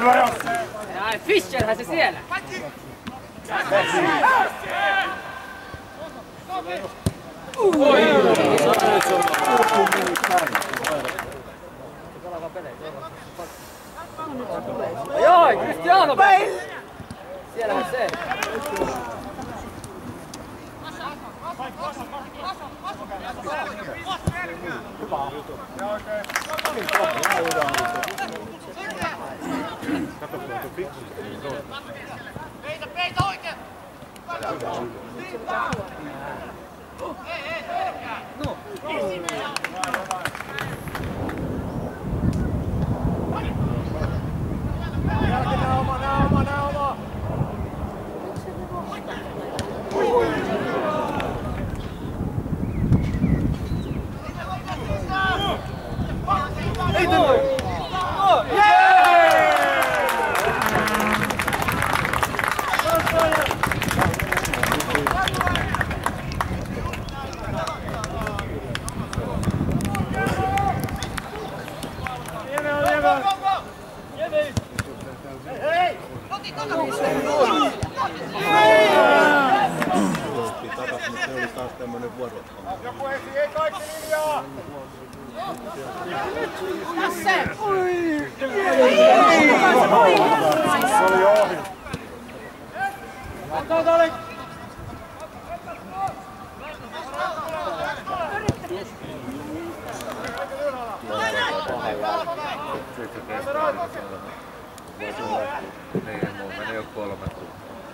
Ai, Fischerhän se siellä. Joo, Cristiano! Siellähän se. Peitä oikein! No! Joku ei kaikki linjaa! Lasse! Se oli ohi. Meni jo 3 tuntia.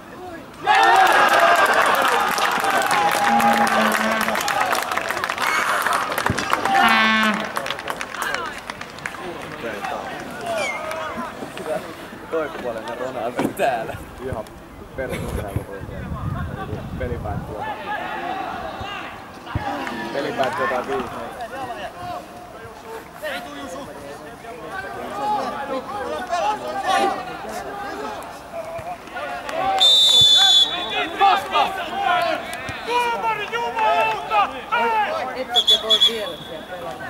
Toipuolinen Ronaldo täällä. Ihan perusteltu. Peli päättyy jotain 5. Ei tuu Jusu! Vasta! Tuomari jumalauta! Ette voi vielä siellä pelata.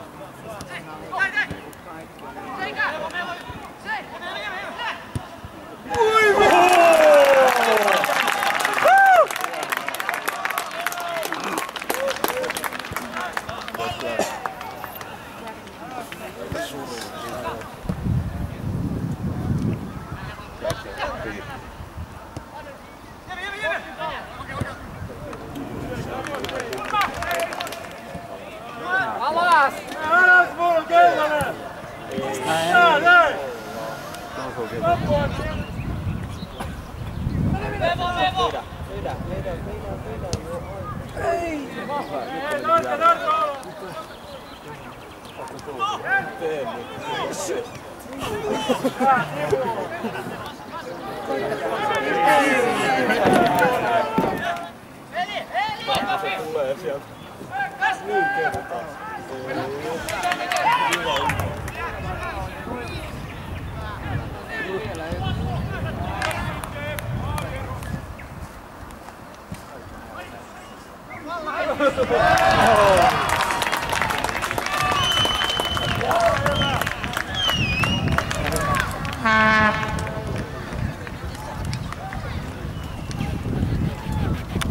Alas! Alas mulla keltainen! Näin! Vevo! Ei, narko! Tulee sieltä. Niin kertaa.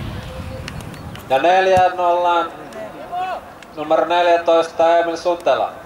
Ja 4-0 numero 14 Emil Sutela.